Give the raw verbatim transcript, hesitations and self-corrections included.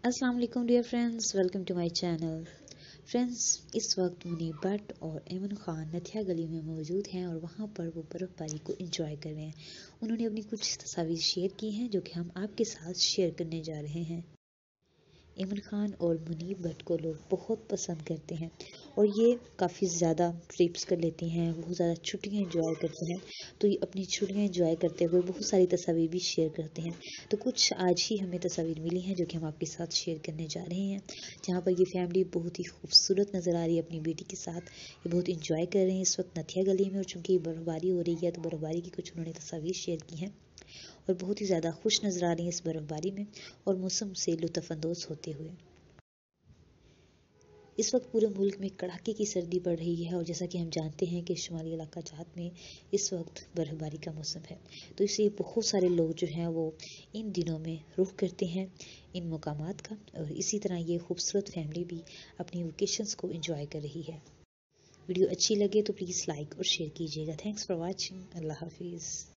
अस्सलाम वालेकुम dear friends, welcome to my channel. Friends, इस वक्त मुनीब भट्ट और एमन खान नथिया गली में मौजूद हैं और वहां पर वो बर्फ़बारी को एंजॉय कर रहे हैं। उन्होंने अपनी कुछ तस्वीर शेयर की हैं जो कि हम आपके साथ शेयर करने जा रहे हैं। इमरान खान और मुनीब भट्ट को लोग बहुत पसंद करते हैं और ये काफ़ी ज़्यादा ट्रिप्स कर लेते हैं, बहुत ज़्यादा छुट्टियां एंजॉय करते हैं। तो ये अपनी छुट्टियां एंजॉय करते हुए बहुत सारी तस्वीर भी शेयर करते हैं। तो कुछ आज ही हमें तस्वीर मिली हैं जो कि हम आपके साथ शेयर करने जा रहे हैं, जहाँ पर ये फैमिली बहुत ही खूबसूरत नज़र आ रही है अपनी बेटी के साथ। ये बहुत इंजॉय कर रहे हैं इस वक्त नथिया गली में, और चूँकि बर्फ़बारी हो रही है तो बर्फ़बारी की कुछ उन्होंने तस्वीर शेयर की हैं और बहुत ही ज़्यादा खुश नज़र आ रही हैं इस बर्फ़बारी में और मौसम से लुत्फ़अंदोज़ होते हुए। इस वक्त पूरे मुल्क में कड़ाके की सर्दी पड़ रही है और जैसा कि हम जानते हैं कि शुमाली इलाका जात में इस वक्त बर्फ़बारी का मौसम है, तो इसलिए बहुत सारे लोग जो हैं वो इन दिनों में रुख करते हैं इन मकामात का। और इसी तरह ये खूबसूरत फैमिली भी अपनी वेकेशंस को एंजॉय कर रही है। वीडियो अच्छी लगे तो प्लीज़ लाइक और शेयर कीजिएगा। Thanks for watching. अल्लाह हाफिज़।